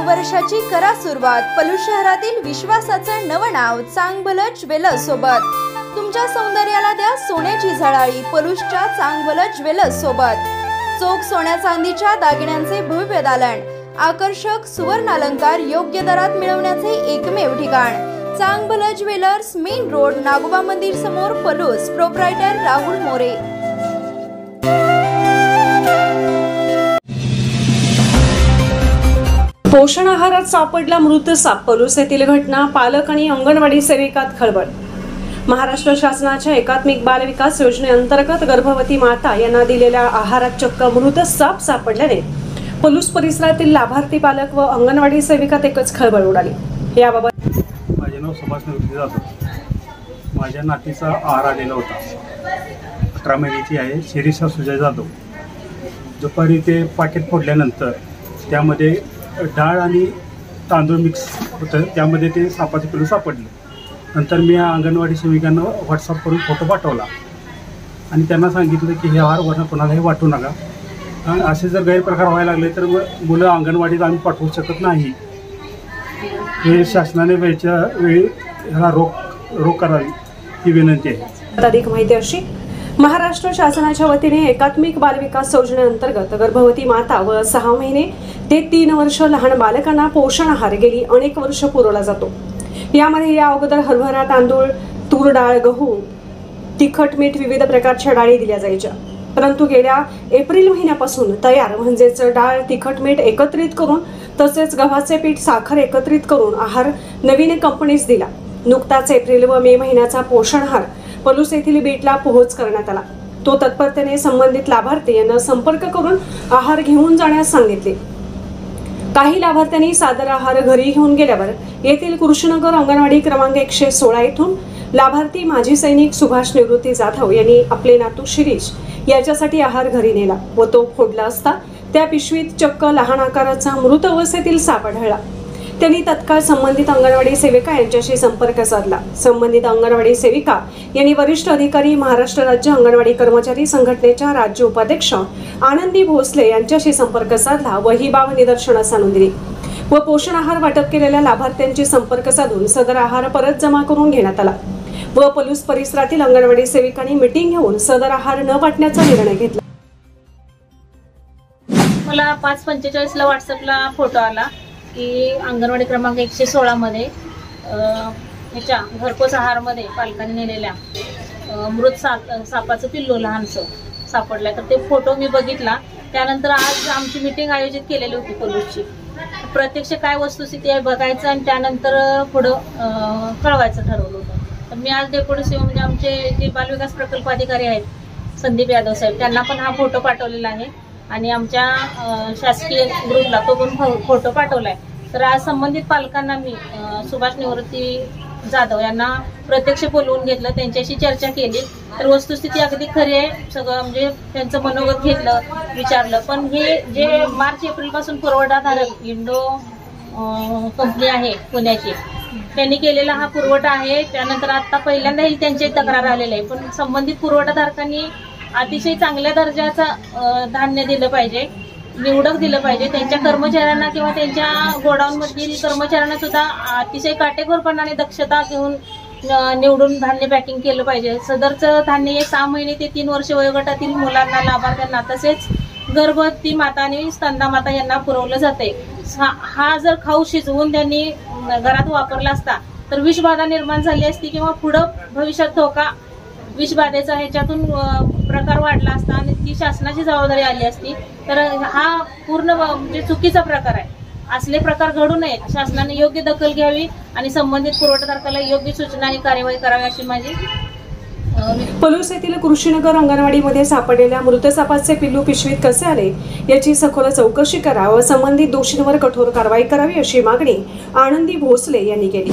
वर्षाची करा सुरुवात पलूस शहरातील विश्वासाचं नवं नाव चांगभलं ज्वेलर्स सोबत। तुमच्या सौंदर्याला द्या सोन्याची झळाळी पलूसच्या चांगभलं ज्वेलर्स सोबत। चोख सोन्या चांदीच्या दागिन्यांचे भव्य दालन, आकर्षक सुवर्ण अलंकार योग्य दरात मिळवण्याचे एकमेव ठिकाण Changbhala jewellers, main road, Nagoba मंदिर समोर, पलूस। प्रोप्रायटर राहुल मोरे। पोषण आहारात सापडला मृत साप, पलूस येथील घटना, पालक आणि अंगणवाडी सेविकात खळबळ। महाराष्ट्र शासनाच्या एकात्मिक बाल विकास योजनेअंतर्गत गर्भवती माता यांना दिलेल्या आहारात चक्क मृत साप सापडल्याने पलूस परिसरातील लाभार्थी पालक व अंगणवाडी सेविकात एकच खळबळ उडाली। याबाबत माझे नाव सुभाष निवृत्ती जाधव। माझ्या नातीचा आहार आलेला होता, 18 महिन्याची आहे, शिरीषा सुजय जाधव। दुपारी ते पाकिट फोडल्यानंतर त्यामध्ये डाळ आणि तांदूळ मिक्स होतं, त्यामध्ये ते सापाचे पिल्लू सापडले। नंतर मी अंगणवाडी सेविकांना व्हॉट्सअप करून फोटो पाठवला आणि त्यांना सांगितलं की हे आहार वरून कोणालाही वाटू नका, आणि असे जर गैरप्रकार व्हायला लागले तर मुलं अंगणवाडीत आम्ही पाठवू शकत नाही। हे शासनाने वेळच्या वेळी ह्याला रोख करावी ही विनंती आहे। अधिक माहिती अशी, महाराष्ट्र शासनाच्या वतीने एकात्मिक बाल विकास योजनेअंतर्गत गर्भवती माता व 6 महिने ते 3 वर्ष लहान बालकांना पोषण आहार गेली अनेक वर्ष पुरवला जातो। यामध्ये या अगोदर हरभरा तांदूळ, तूर डाळ, गहू, तिखट मीठ, विविध प्रकारच्या डाळी दिल्या जायच्या। परंतु गेल्या एप्रिल महिन्यापासून तयार म्हणजेच डाळ, तिखट मीठ एकत्रित करून तसेच गव्हाचे पीठ, साखर एकत्रित करून आहार नवीन कंपनीस दिला। नुकताच एप्रिल व मे महिन्याचा पोषण आहार पलूस येथील बीटला पोहोच करण्यात आला। तो तत्परतेने संबंधित लाभार्थी यांना संपर्क करून आहार घेऊन जाण्यास सांगितले। काही लाभार्थ्यांनी सादर आहार घरी घेऊन गेल्यावर येथील कृष्णनगर अंगणवाडी क्रमांक 116 येथून लाभार्थी माजी सैनिक सुभाष निवृत्ती जाधव यांनी आपले नातू शिरीष याच्यासाठी आहार घरी नेला व तो फोडला असता त्या पिशवीत चक्क लहान आकाराचा मृत अवस्थेतील साप आढळला। त्यांनी तत्काळ संबंधित अंगणवाडी सेविका यांच्याशी संपर्क साधला। संबंधित अंगणवाडी सेविका यांनी वरिष्ठ अधिकारी, महाराष्ट्र राज्य अंगणवाडी कर्मचारी संघटनेच्या राज्य उपाध्यक्ष आनंदी भोसले यांच्याशी संपर्क साधला व ही बाब निदर्शनास आणून दिली व पोषण आहार वाटप केलेल्या लाभार्थ्यांची संपर्क साधून सदर आहार परत जमा करून घेण्यात आला व पलूस परिसरातील अंगणवाडी सेविकांनी मीटिंग घेऊन सदर आहार न वाटण्याचा निर्णय घेतला। मला 5:45 ला व्हॉट्सअपला फोटो आला की अंगणवाडी क्रमांक 116 मध्ये ह्याच्या घरपोच आहारमध्ये पालकांनी नेलेल्या मृत सापाचं पिल्लू लहानसं सापडलं। तर ते फोटो मी बघितला। त्यानंतर आज आमची मीटिंग आयोजित केलेली होती पलूसची। प्रत्यक्ष काय वस्तुस्थिती आहे बघायचं आणि त्यानंतर पुढं कळवायचं ठरवलं होतं। तर मी आज डेप्युटी म्हणजे आमचे जे बालविकास प्रकल्प अधिकारी आहेत संदीप यादव साहेब, त्यांना पण हा फोटो पाठवलेला आहे आणि आमच्या शासकीय ग्रुपला तो पण फोटो पाठवलाय। तर आज संबंधित पालकांना मी सुभाष निवृत्ती जाधव यांना प्रत्यक्ष बोलवून घेतलं, त्यांच्याशी चर्चा केली। तर वस्तुस्थिती अगदी खरी आहे, सगळं म्हणजे त्यांचं मनोगत घेतलं, विचारलं। पण हे जे मार्च एप्रिल पासून पुरवठाधारक इंडो कंपनी आहे पुण्याची, त्यांनी केलेला हा पुरवठा आहे। त्यानंतर आता पहिल्यांदाही त्यांची तक्रार आलेली आहे, पण संबंधित पुरवठाधारकांनी अतिशय चांगल्या दर्जाचा धान्य दिलं पाहिजे, निवडक दिलं पाहिजे। त्यांच्या कर्मचाऱ्यांना किंवा त्यांच्या गोडाऊनमधील कर्मचाऱ्यांना सुद्धा अतिशय काटेकोरपणाने दक्षता घेऊन निवडून धान्य पॅकिंग केलं पाहिजे। सदरचं धान्य हे 6 महिने ते 3 वर्ष वयोगटातील मुलांना, लाभार्थ्यांना तसेच गर्भवती माता आणि स्तनदा माता यांना पुरवलं जाते। हा जर खाऊ शिजवून त्यांनी घरात वापरला असता तर विषबाधा निर्माण झाली असती किंवा पुढं भविष्यात धोका विषबाधेचा ह्याच्यातून प्रकार वाढला असता आणि ती शासनाची जबाबदारी आली असती। तर हा पूर्ण म्हणजे चुकीचा प्रकार आहे। असले प्रकार घडू नयेत, शासनाने योग्य दखल घ्यावी आणि संबंधित पुरवठादाराला योग्य सूचना आणि कार्यवाही करावी अशी माझी। पलूस येथील कृष्णनगर अंगणवाडीमध्ये सापडलेल्या मृत सापाचे पिल्लू पिशवीत कसे आले याची सखोल चौकशी करा व संबंधित दोषींवर कठोर कारवाई करावी अशी मागणी आनंदी भोसले यांनी केली।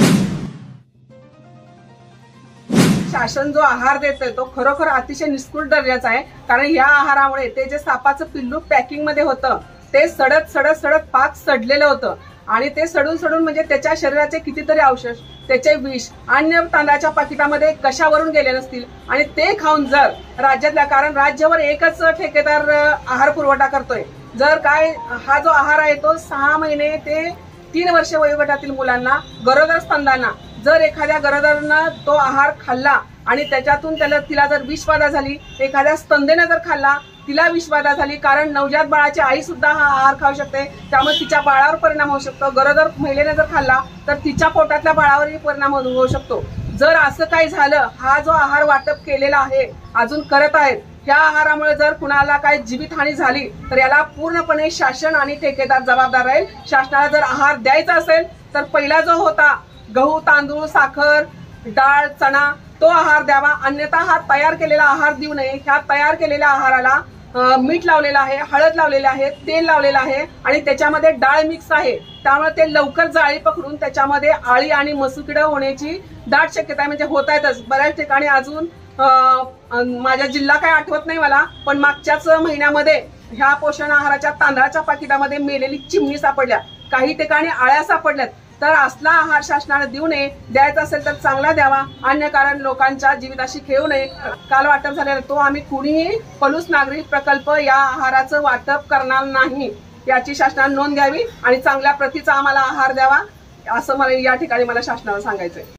शासन जो आहार देतोय तो खरोखर अतिशय निष्कृत दर्जाचा आहे, कारण या आहारामुळे ते जे सापाचं पिल्लू पॅकिंग मध्ये होतं ते सडत पाक सडलेलं होतं आणि ते सडून म्हणजे त्याच्या शरीराचे कितीतरी अवशेष, त्याचे विष अन्य तांदळाच्या पाकिटामध्ये कशावरून गेले नसतील आणि ते खाऊन जर राज्यातल्या, कारण राज्यावर एकच ठेकेदार आहार पुरवठा करतोय, जर काय हा जो आहार आहे तो 6 महिने ते 3 वर्ष वयोगटातील मुलांना, गरोदर स्तंदांना जर एखाद्या गरोदरनं तो आहार खाल्ला आणि त्याच्यातून तिला जर विषबाधा झाली, एखाद्या स्तंदेने जर खाल्ला तिला विषबाधा झाली, कारण नवजात बाळाची आई सुद्धा हा आहार खाऊ शकते, त्यामुळे तिच्या बाळावर परिणाम होऊ शकतो. गरोदर महिलेने जर खाल्ला तर तिच्या पोटातल्या बाळावरही परिणाम होऊ शकतो. जर असं काही झालं, हा जो आहार वाटप केलेला आहे, अजून करत आहेत, ह्या आहारामुळे जर कुणाला काही जीवितहानी झाली तर याला पूर्णपणे शासन आणि ठेकेदार जबाबदार राहील. शासनाला जर आहार द्यायचा असेल तर पहिला जो होता गहू, तांदूळ, साखर, डाळ, चणा तो आहार द्यावा, अन्यथा हा तयार केलेला आहार देऊ नये. ह्या तयार केलेल्या आहाराला मीठ लावलेलं आहे, हळद लावलेलं आहे, तेल लावलेलं आहे आणि त्याच्यामध्ये डाळ मिक्स आहे, त्यामुळे ते लवकर जाळी पकडून त्याच्यामध्ये आळी आणि मसुकिडं होण्याची दाट शक्यता आहे. म्हणजे होत आहेतच बऱ्याच ठिकाणी. अजून माझा जिल्हा काय आठवत नाही मला, पण मागच्याच महिन्यामध्ये ह्या पोषण आहाराच्या तांदळाच्या पाकिटामध्ये मेलेली चिमणी सापडल्या, काही ठिकाणी आळ्या सापडल्यात. तर असला आहार शासनाने देऊ नये, द्यायचा असेल तर चांगला द्यावा, अन्य कारण लोकांच्या जीविताशी खेळू नये. काल वाटप झालेला तो आम्ही कुणीही पलूस नागरी प्रकल्प या आहाराचं वाटप करणार नाही, याची शासनाने नोंद घ्यावी आणि चांगल्या प्रतीचा आम्हाला आहार द्यावा, असं मला या ठिकाणी शासनाला सांगायचंय.